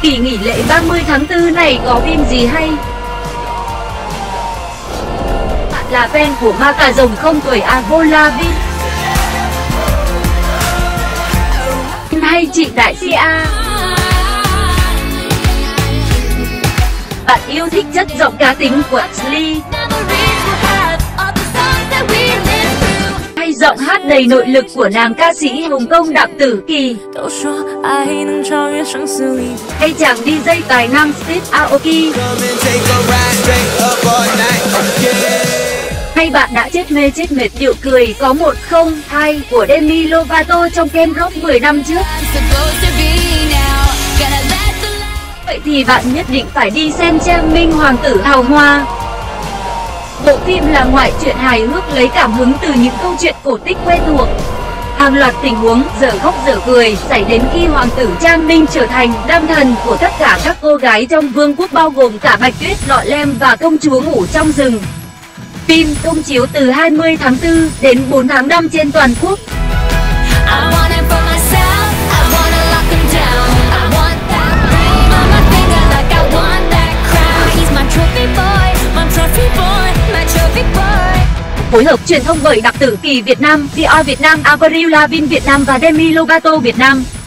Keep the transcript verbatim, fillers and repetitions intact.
Kỳ nghỉ lễ ba mươi tháng tư này có phim gì hay? Bạn là fan của ma cà rồng không tuổi Avril Lavigne? Hay chị Đại Sia? Bạn yêu thích chất giọng cá tính của Ashley? Hay giọng hát đầy nội lực của nàng ca sĩ Hồng Kông Đặng Tử Kỳ? Hay chàng đi jây tài năng Steve Aoki? Hay bạn đã chết mê chết mệt điệu cười có một không hai của Demi Lovato trong Camp Rock mười năm trước? Vậy thì bạn nhất định phải đi xem Trang Minh Hoàng tử hào hoa. Bộ phim là ngoại truyện hài hước lấy cảm hứng từ những câu chuyện cổ tích quen thuộc. Hàng loạt tình huống dở khóc dở cười xảy đến khi hoàng tử Trang Minh trở thành nam thần của tất cả các cô gái trong vương quốc, bao gồm cả Bạch Tuyết, Lọ Lem và công chúa ngủ trong rừng. Phim công chiếu từ hai mươi tháng tư đến bốn tháng năm trên toàn quốc. Phối hợp truyền thông bởi Đặng Tử Kỳ Việt Nam, Dior Việt Nam, Avril Lavigne Việt Nam và Demi Lovato Việt Nam.